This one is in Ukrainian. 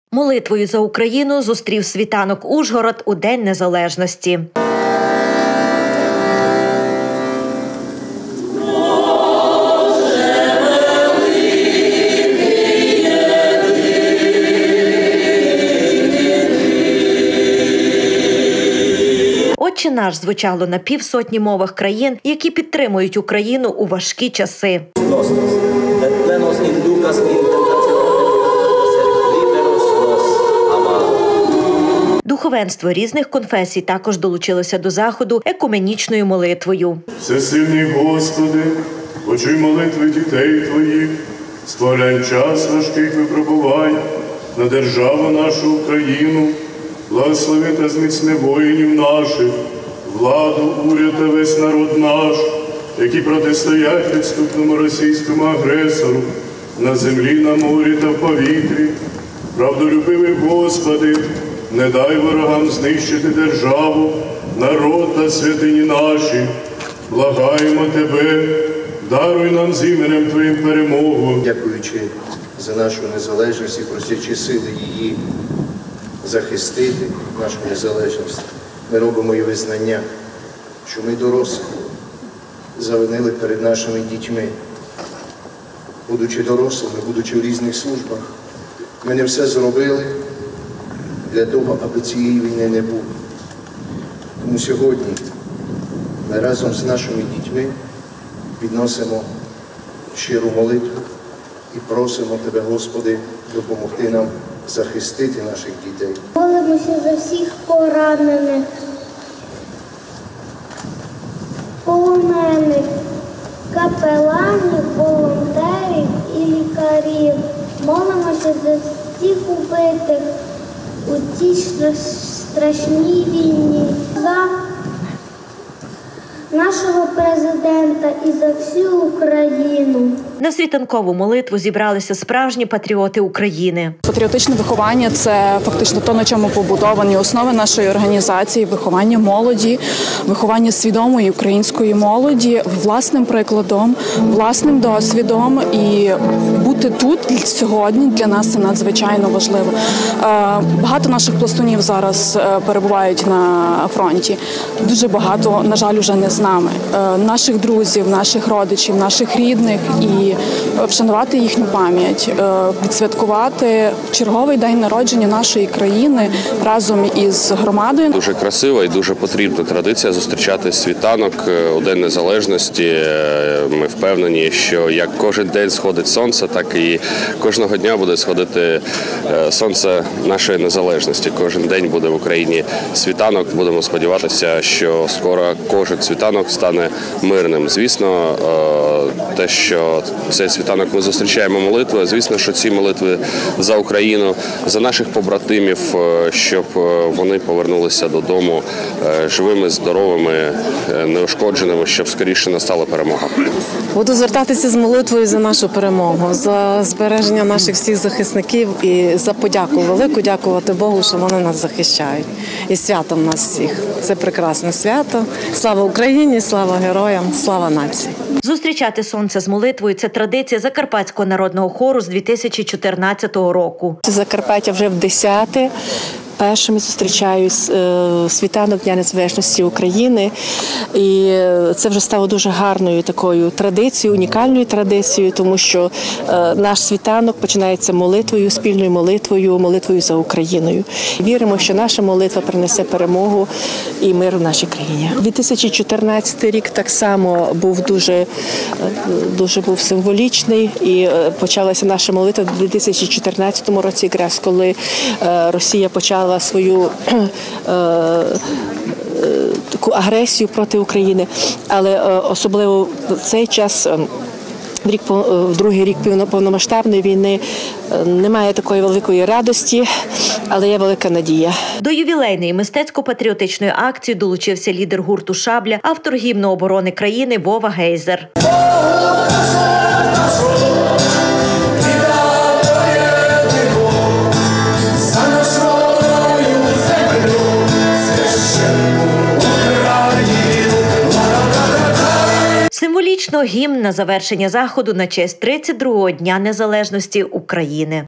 Молитвою за Україну зустрів світанок Ужгород у День Незалежності. «Отче наш» звучало на півсотні мовах країн, які підтримують Україну у важкі часи. Духовенство різних конфесій також долучилося до заходу екуменічною молитвою. Всесильний Господи, почуй молитви дітей Твоїх, сповляй час важких випробувань на державу нашу Україну, благослови та зміцни воїнів наших, владу, уряд та весь народ наш, які протистоять підступному російському агресору на землі, на морі та в повітрі. Правдолюбивий Господи, не дай ворогам знищити державу, народ та святині наші. Благаємо Тебе, даруй нам з іменем Твоїм перемогу. Дякуючи за нашу незалежність і просячи сили її захистити, нашу незалежність, ми робимо і визнання, що ми дорослі, завинили перед нашими дітьми. Будучи дорослими, будучи в різних службах, ми не все зробили для того, аби цієї війни не було. Тому сьогодні ми разом з нашими дітьми підносимо щиру молитву і просимо Тебе, Господи, допомогти нам захистити наших дітей. Молимося за всіх поранених, полонених, капеланів, волонтерів і лікарів. Молимося за всіх убитих у цій страшній війні, за нашого президента і за всю Україну. На світанкову молитву зібралися справжні патріоти України. Патріотичне виховання – це фактично те, на чому побудовані основи нашої організації, виховання молоді, виховання свідомої української молоді, власним прикладом, власним досвідом. І бути тут сьогодні для нас це надзвичайно важливо. Багато наших пластунів зараз перебувають на фронті. Дуже багато, на жаль, уже не з нами. Наших друзів, наших родичів, наших рідних. І вшанувати їхню пам'ять, відсвяткувати черговий день народження нашої країни разом із громадою. Дуже красива і дуже потрібна традиція зустрічати світанок у День Незалежності. Ми впевнені, що як кожен день сходить сонце, так і кожного дня буде сходити сонце нашої незалежності. Кожен день буде в Україні світанок. Будемо сподіватися, що скоро кожен світанок стане мирним. Звісно, те, що цей світанок ми зустрічаємо молитвою. Звісно, що ці молитви за Україну, за наших побратимів, щоб вони повернулися додому живими, здоровими, неушкодженими, щоб скоріше настала перемога. Буду звертатися з молитвою за нашу перемогу, за збереження наших всіх захисників і за подяку велику, дякувати Богу, що вони нас захищають. І святом нас всіх. Це прекрасне свято. Слава Україні, слава героям, слава нації. Зустрічати сонце з молитвою – це традиція Закарпатського народного хору з 2014 року. Закарпаття вже в 10-те. Першими зустрічаю світанок Дня Незалежності України. І це вже стало дуже гарною такою традицією, унікальною традицією, тому що наш світанок починається молитвою, спільною молитвою, молитвою за Україною. Віримо, що наша молитва принесе перемогу і мир в нашій країні. 2014 рік так само був дуже був символічний, і почалася наша молитва в 2014 році, якраз коли Росія почала свою таку агресію проти України, але особливо в цей час, в другий рік повномасштабної війни, немає такої великої радості, але є велика надія. До ювілейної мистецько-патріотичної акції долучився лідер гурту «Шабля», автор гімну оборони країни Вова Гейзер. Символічно гімн на завершення заходу на честь 32-го Дня Незалежності України.